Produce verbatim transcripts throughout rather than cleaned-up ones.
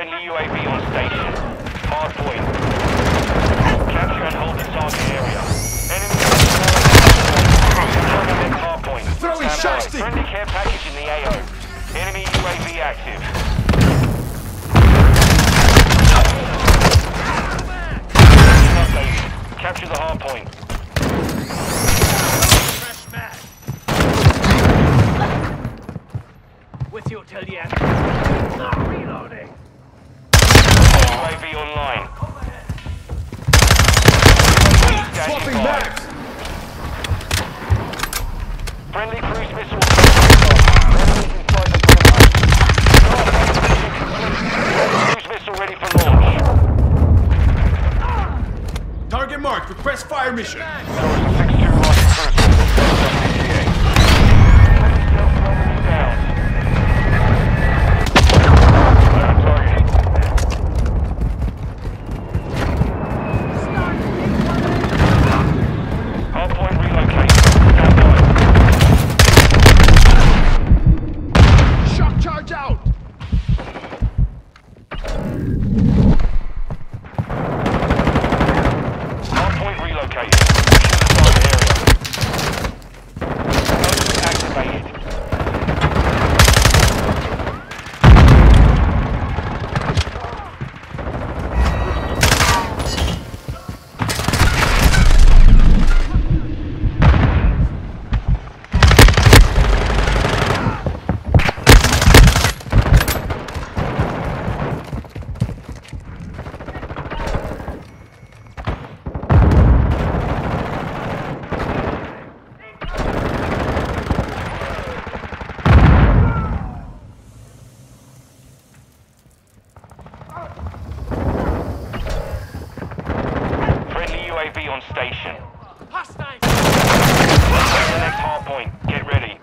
Friendly U A V on station. Hard point. Capture and hold the target area. Enemy next hard point. Throwing shots. Friendly care package in the A O. Enemy U A V active. Capture the hard point. Fresh mag. With you till the end. Not reloading. U A V online. Swapping mags. Friendly cruise missile. Enemies inside the perimeter. Cruise missile ready for launch. Target marked. Request fire mission. six two Roger cruise. On station. Hostile. The next hard point. Get ready.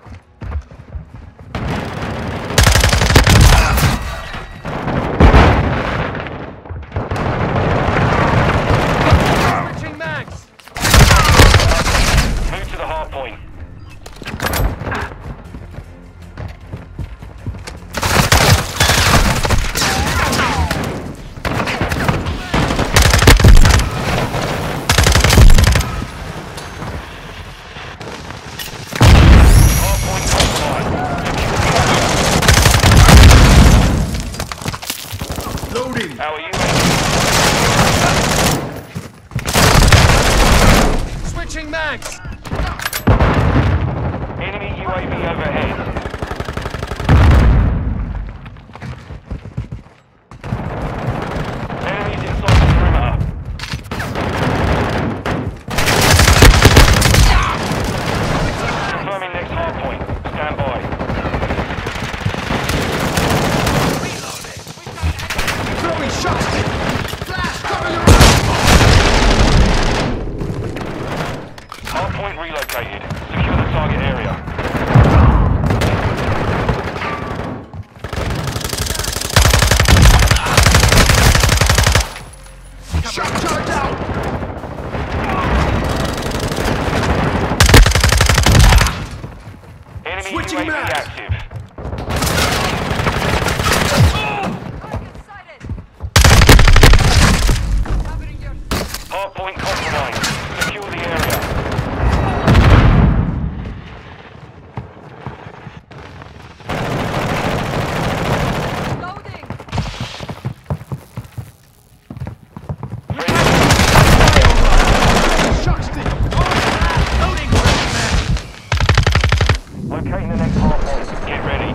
Switching mags. Move to the hard point. How are you? Switching mags. Enemy U A V overhead. Enemies inside the perimeter. Confirming next hard point. Stand by. Throwing shots. Flash. Cover your hard point relocated. Secure the target area. shot charge out. Enemy Switching U A V mags. active. Hard point compromised. Secure the area. Loading. Shock stick. Loading. Locating the next hard point. Get ready.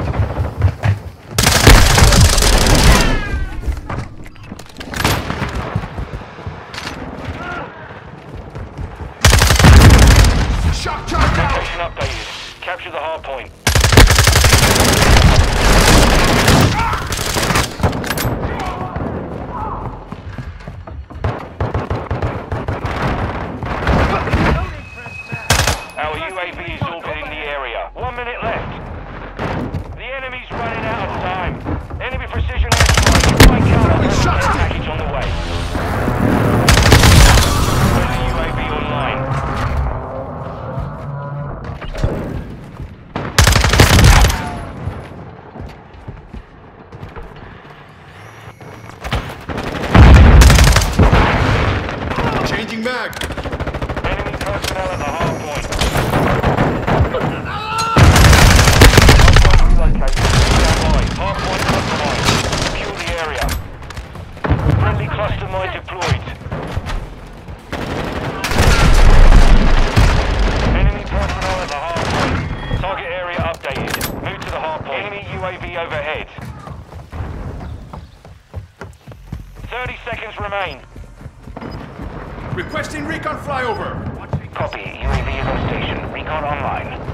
Shock charge out. Location updated. Capture the hard point. Our U A V is orbiting the area. One minute left. The enemy's running out of time. Enemy precision airstrike. Right counter. Package on the way. Friendly U A V online. A V overhead. thirty seconds remain. Requesting recon flyover. Copy. U A V is on station. Recon online.